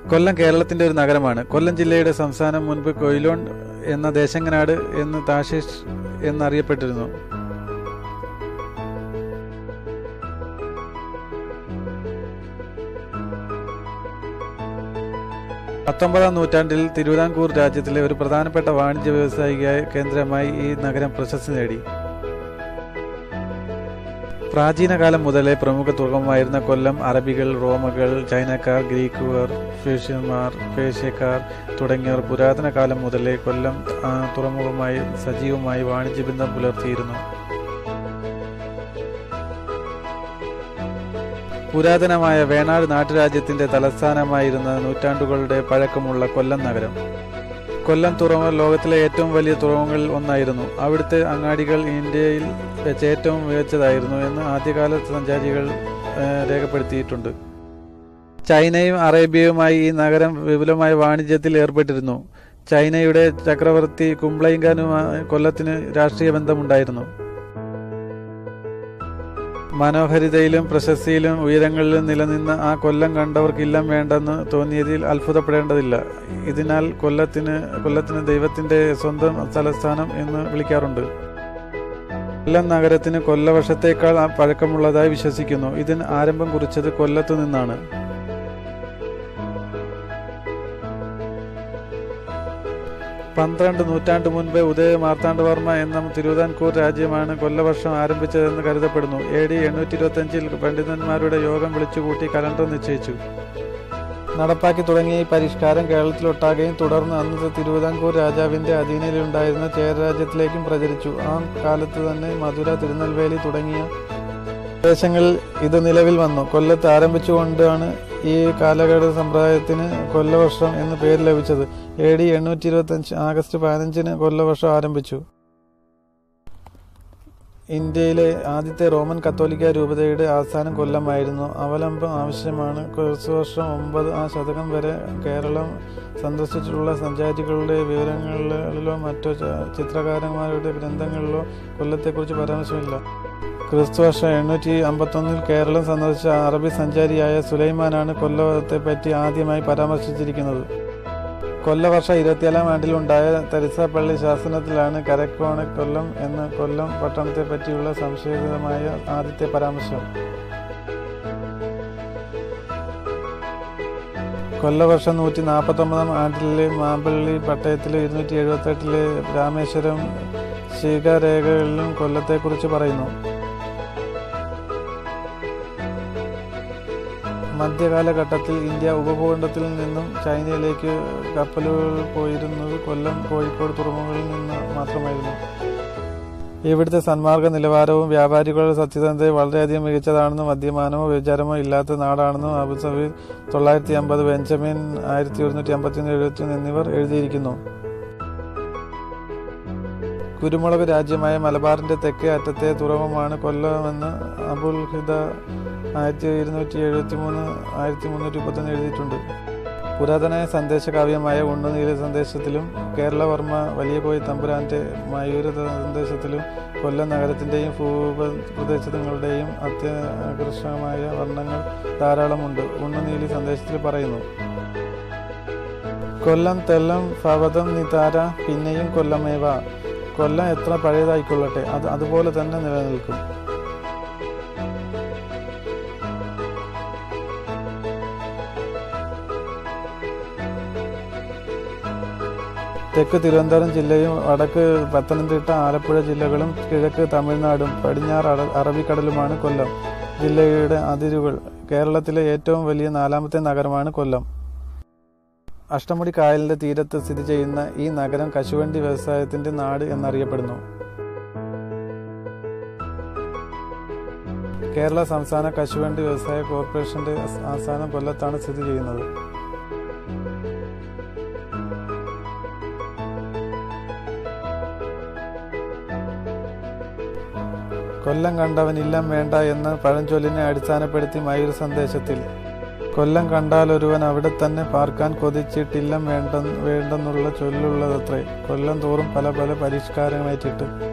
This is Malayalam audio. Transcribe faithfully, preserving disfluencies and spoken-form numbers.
കൊല്ലം കേരളത്തിന്റെ ഒരു നഗരമാണ്. കൊല്ലം ജില്ലയുടെ സംസ്ഥാനം മുൻപ് കൊയിലോൺ എന്ന ദേശങ്ങനാട് എന്ന് താഷീഷ് എന്നറിയപ്പെട്ടിരുന്നു. പത്തൊമ്പതാം നൂറ്റാണ്ടിൽ തിരുവിതാംകൂർ രാജ്യത്തിലെ ഒരു പ്രധാനപ്പെട്ട വാണിജ്യ വ്യാവസായിക കേന്ദ്രമായി ഈ നഗരം പ്രശസ്തി നേടി. പ്രാചീന കാലം മുതലേ പ്രമുഖ തുറമുഖമായിരുന്ന കൊല്ലം അറബികൾ, റോമകൾ, ചൈനക്കാർ, ഗ്രീക്കുകാർ, പേർഷ്യന്മാർ, പേർഷ്യക്കാർ തുടങ്ങിയവർ പുരാതന കാലം മുതലേ കൊല്ലം തുറമുഖമായി സജീവമായി വാണിജ്യബന്ധം പുലർത്തിയിരുന്നു. പുരാതനമായ വേണാട് നാട്ടുരാജ്യത്തിന്റെ തലസ്ഥാനമായിരുന്ന നൂറ്റാണ്ടുകളുടെ പഴക്കമുള്ള കൊല്ലം നഗരം. കൊല്ലം തുറമുഖം ലോകത്തിലെ ഏറ്റവും വലിയ തുറമുഖങ്ങളിൽ ഒന്നായിരുന്നു. അവിടുത്തെ അങ്ങാടികൾ ഇന്ത്യയിൽ വെച്ച് ഏറ്റവും മികച്ചതായിരുന്നു എന്ന് ആദ്യകാല സഞ്ചാരികൾ രേഖപ്പെടുത്തിയിട്ടുണ്ട്. ചൈനയും അറേബ്യയുമായി ഈ നഗരം വിപുലമായ വാണിജ്യത്തിൽ ഏർപ്പെട്ടിരുന്നു. ചൈനയുടെ ചക്രവർത്തി കുംബ്ലൈഖാനുമായി കൊല്ലത്തിന് രാഷ്ട്രീയ ബന്ധമുണ്ടായിരുന്നു. മനോഹരിതയിലും പ്രശസ്തിയിലും ഉയരങ്ങളിലും നിലനിന്ന ആ കൊല്ലം കണ്ടവർക്ക് ഇല്ലം വേണ്ടെന്ന് തോന്നിയതിൽ അത്ഭുതപ്പെടേണ്ടതില്ല. ഇതിനാൽ കൊല്ലത്തിന് കൊല്ലത്തിന് ദൈവത്തിന്റെ സ്വന്തം തലസ്ഥാനം എന്ന് വിളിക്കാറുണ്ട്. കൊല്ലം നഗരത്തിന് കൊല്ലവർഷത്തേക്കാൾ പഴക്കമുള്ളതായി വിശ്വസിക്കുന്നു. ഇതിന് ആരംഭം കുറിച്ചത് കൊല്ലത്തു നിന്നാണ്. പന്ത്രണ്ട് നൂറ്റാണ്ട് മുൻപ് ഉദയ മാർത്താണ്ഡവർമ്മ എന്ന തിരുവിതാംകൂർ രാജ്യമാണ് കൊല്ലവർഷം ആരംഭിച്ചതെന്ന് കരുതപ്പെടുന്നു. എ ഡി എണ്ണൂറ്റി ഇരുപത്തി അഞ്ചിൽ പണ്ഡിതന്മാരുടെ യോഗം വിളിച്ചുകൂട്ടി കലണ്ടർ നിശ്ചയിച്ചു. നടപ്പാക്കി തുടങ്ങിയ ഈ പരിഷ്കാരം കേരളത്തിലൊട്ടാകെയും തുടർന്ന് അന്നത്തെ തിരുവിതാംകൂർ രാജാവിന്റെ അധീനതയിലുണ്ടായിരുന്ന ചേരരാജ്യത്തിലേക്കും പ്രചരിച്ചു. ആ കാലത്ത് തന്നെ മധുര, തിരുനെൽവേലി തുടങ്ങിയ പ്രദേശങ്ങളിൽ ഇത് നിലവിൽ വന്നു. കൊല്ലത്ത് ആരംഭിച്ചുകൊണ്ടാണ് ഈ കാലഘട്ട സമ്പ്രദായത്തിന് കൊല്ലവർഷം എന്ന് പേര് ലഭിച്ചത്. എ ഡി എണ്ണൂറ്റി ഇരുപത്തി അഞ്ച് ആഗസ്റ്റ് പതിനഞ്ചിന് കൊല്ലവർഷം ആരംഭിച്ചു. ഇന്ത്യയിലെ ആദ്യത്തെ റോമൻ കത്തോലിക്ക രൂപതയുടെ ആസ്ഥാനം കൊല്ലമായിരുന്നു. അവലംബം ആവശ്യമാണ്. ക്രിസ്തുവർഷം ഒമ്പത് ആ ശതകം വരെ കേരളം സന്ദർശിച്ചിട്ടുള്ള സഞ്ചാരികളുടെ വിവരങ്ങളിലോ മറ്റോ ചിത്രകാരന്മാരുടെ ഗ്രന്ഥങ്ങളിലോ കൊല്ലത്തെക്കുറിച്ച് പരാമർശമില്ല. ക്രിസ്തുവർഷം എണ്ണൂറ്റി അമ്പത്തൊന്നിൽ കേരളം സന്ദർശിച്ച അറബി സഞ്ചാരിയായ സുലൈമാനാണ് കൊല്ലത്തെപ്പറ്റി ആദ്യമായി പരാമർശിച്ചിരിക്കുന്നത്. കൊല്ലവർഷം ഇരുപത്തിയേഴാം ആണ്ടിലുണ്ടായ തരിസാപ്പള്ളി ശാസനത്തിലാണ് കരക്കോണ കൊല്ലം എന്ന കൊല്ലം പട്ടണത്തെ പറ്റിയുള്ള സംശയിതമായ ആദ്യത്തെ പരാമർശം. കൊല്ലവർഷം നൂറ്റി നാൽപ്പത്തി ഒമ്പതാം ആണ്ടിലെ മാമ്പള്ളി പട്ടയത്തിലെ ഇരുന്നൂറ്റി എഴുപത്തി എട്ടിലെ രാമേശ്വരം ശിഖരേഖകളിലും കൊല്ലത്തെക്കുറിച്ച് പറയുന്നു. മധ്യകാലഘട്ടത്തിൽ ഇന്ത്യ ഉപഭൂഖണ്ഡത്തിൽ നിന്നും ചൈനയിലേക്ക് കപ്പലുകൾ പോയിരുന്നത് കൊല്ലം, കോഴിക്കോട് തുറമുഖങ്ങളിൽ നിന്ന് മാത്രമായിരുന്നു. ഇവിടുത്തെ സന്മാർഗ നിലവാരവും വ്യാപാരികളുടെ സത്യസന്ധതയും വളരെയധികം മികച്ചതാണെന്നും മദ്യപാനമോ വ്യഭിചാരമോ ഇല്ലാത്ത നാടാണെന്നും അബുസബീർ തൊള്ളായിരത്തി അമ്പത്, ബെഞ്ചമിൻ ആയിരത്തി ഒരുന്നൂറ്റി അമ്പത്തി ഒന്ന് എഴുപത്തി ഒന്ന് എന്നിവർ എഴുതിയിരിക്കുന്നു. കുരുമുളക് രാജ്യമായ മലബാറിന്റെ തെക്കേ അറ്റത്തെ തുറമുഖമാണ് കൊല്ലമെന്ന് അബുൽ ഹിദ ആയിരത്തി ഇരുന്നൂറ്റി എഴുപത്തി മൂന്ന് ആയിരത്തി മുന്നൂറ്റി മുപ്പത്തൊന്ന് എഴുതിയിട്ടുണ്ട്. പുരാതന സന്ദേശ കാവ്യമായ ഉണ്ണുനീല സന്ദേശത്തിലും കേരളവർമ്മ വലിയ കോയി തമ്പുരാന്റെ മയൂര സന്ദേശത്തിലും കൊല്ലം നഗരത്തിന്റെയും ഭൂപ്രദേശങ്ങളുടെയും അത്യാകർഷകമായ വർണ്ണങ്ങൾ ധാരാളമുണ്ട്. ഉണ്ണുനീലി സന്ദേശത്തിൽ പറയുന്നു: കൊല്ലം തെല്ലം ഫവതം നിതാര പിന്നെയും കൊല്ലമേവ. കൊല്ലം എത്ര പഴയതായിക്കൊള്ളട്ടെ, അത് അതുപോലെ തന്നെ നിലനിൽക്കും. തെക്ക് തിരുവനന്തപുരം ജില്ലയും വടക്ക് പത്തനംതിട്ട, ആലപ്പുഴ ജില്ലകളും കിഴക്ക് തമിഴ്നാടും പടിഞ്ഞാറ് അറബിക്കടലുമാണ് കൊല്ലം ജില്ലയുടെ അതിരുകൾ. കേരളത്തിലെ ഏറ്റവും വലിയ നാലാമത്തെ നഗരമാണ് കൊല്ലം. അഷ്ടമുടി കായലിന്റെ തീരത്ത് സ്ഥിതി ചെയ്യുന്ന ഈ നഗരം കശുവണ്ടി വ്യവസായത്തിന്റെ നാട് എന്നറിയപ്പെടുന്നു. കേരള സംസ്ഥാന കശുവണ്ടി വ്യവസായ കോർപ്പറേഷന്റെ ആസ്ഥാനം കൊല്ലത്താണ് സ്ഥിതി ചെയ്യുന്നത്. കൊല്ലം കണ്ടവൻ ഇല്ലം വേണ്ട എന്ന പഴഞ്ചൊല്ലിനെ അടിസ്ഥാനപ്പെടുത്തി മയൂർ സന്ദേശത്തിൽ കൊല്ലം കണ്ടാലൊരുവൻ അവിടെ തന്നെ പാർക്കാൻ കൊതിച്ചിട്ടില്ലം വേണ്ട വേണ്ടെന്നുള്ള ചൊല്ലുള്ളതത്രേ. കൊല്ലം തോറും പല പല പരിഷ്കാരമേറ്റിട്ട്